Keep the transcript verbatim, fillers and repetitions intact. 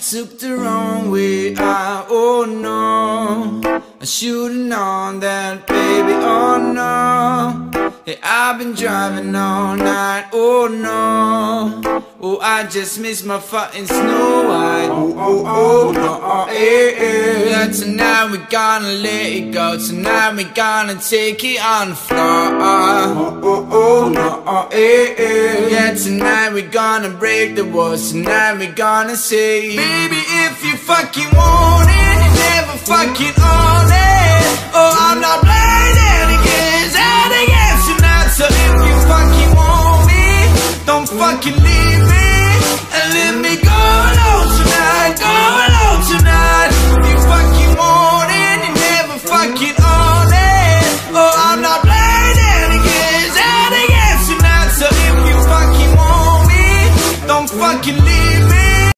took the wrong way out, oh no. I should've known that, baby, oh no. Yeah, I've been driving all night, oh no. Oh, I just missed my fucking Snow White. Oh, oh, oh, no, oh, eh, eh. Yeah, tonight we gonna let it go. Tonight we gonna take it on the floor. Oh, oh, oh, no, oh, eh, eh. Yeah, tonight we gonna break the walls. Tonight we gonna say, baby, if you fucking want it, you never fucking own it. Oh, I'm not playing any games, any games tonight. So if you fucking want me, don't fucking leave me and let me go alone tonight, go alone tonight. If you fucking want it, you never fucking own it. Oh, I'm not playing any games, any games tonight. So if you fucking want me, don't fucking leave me